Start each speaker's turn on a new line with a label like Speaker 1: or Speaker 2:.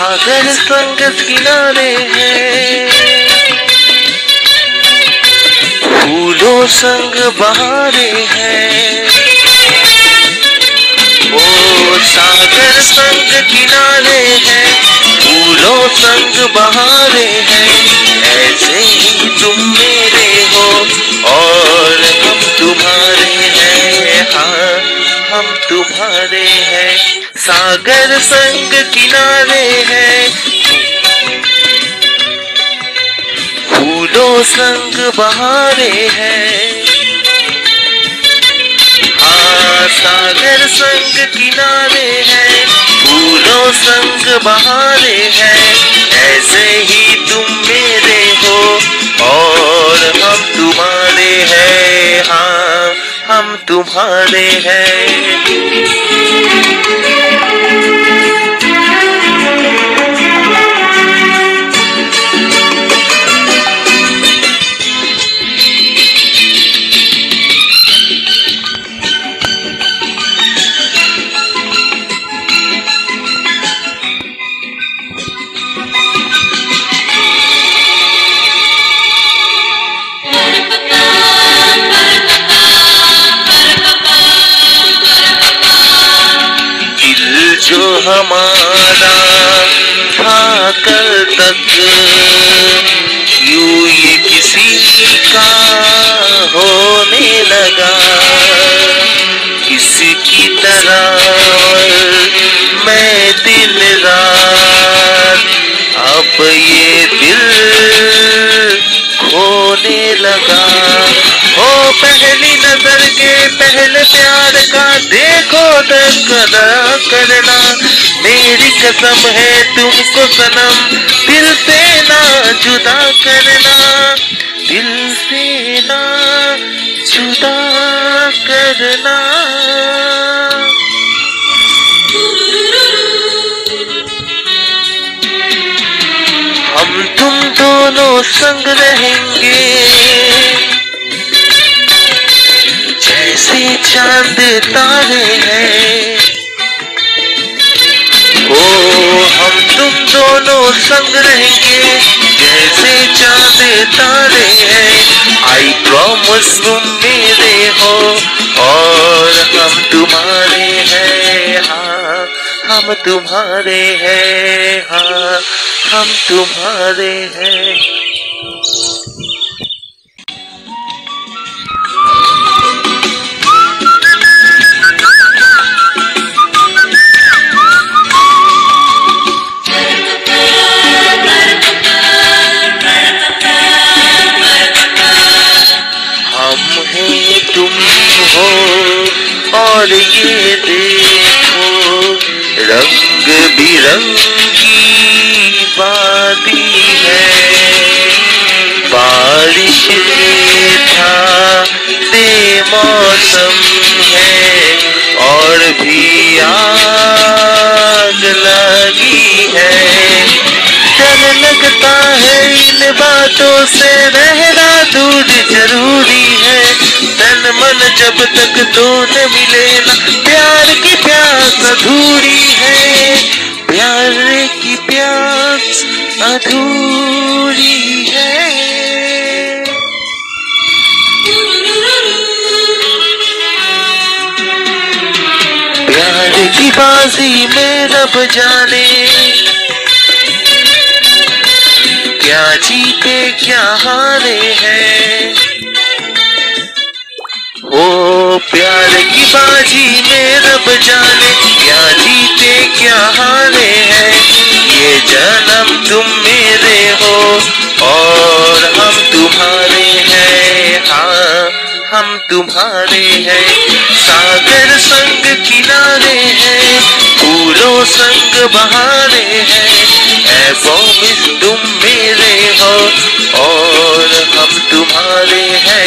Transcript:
Speaker 1: सागर संग किनारे हैं, फूलों संग बहारे हैं। ओ सागर संग किनारे हैं, फूलों संग बहारे हैं। ऐसे ही तुम मेरे हो और हम तुम्हारे हैं। हाँ हम तुम्हारे हैं। सागर संग किनारे हैं, फूलों संग बहारे हैं। हाँ सागर संग किनारे हैं, फूलों संग बहारे हैं। ऐसे ही तुम मेरे हो और हम तुम्हारे हैं। हाँ हम तुम्हारे हैं। जो हमारा था कल तक, यूं ये किसी का होने लगा। किसकी तरह मैं दिन रात अब ये दिल खोने लगा। ओ पहली नजर के पहले प्यार का देखो दरकदर करना। मेरी कसम है तुमको सनम दिल से ना जुदा करना, दिल से ना जुदा करना। हम तुम दोनों संग रहेंगे जैसे चांद तारे हैं। ओ हम तुम दोनों संग रहेंगे जैसे चांद तारे हैं। आई प्रॉमिस तुम मेरे हो और हम तुम्हारे हैं। हाँ हम तुम्हारे हैं। हाँ हम तुम्हारे हैं। तुम हो और ये देखो रंग बिरंगी वादी है। बारिश के था बेमौसम है और भी आग लगी है। डर लगता है इन बातों से रहना दूर जरूरी है। तन मन जब तक तो न मिले ना, प्यार की प्यास अधूरी है। प्यार की प्यास अधूरी है। प्यार की बाजी में रब जाने क्या जीते क्या हारे हैं। ओ प्यार की बाजी में रब जाने क्या जीते क्या हारे हैं। ये जन्म तुम मेरे हो और हम तुम्हारे हैं। हाँ हम तुम्हारे हैं। सागर संग किनारे हैं, फूलों संग बहारे हैं। ऐ प्रॉमिस तुम मेरे हो और हम तुम्हारे हैं।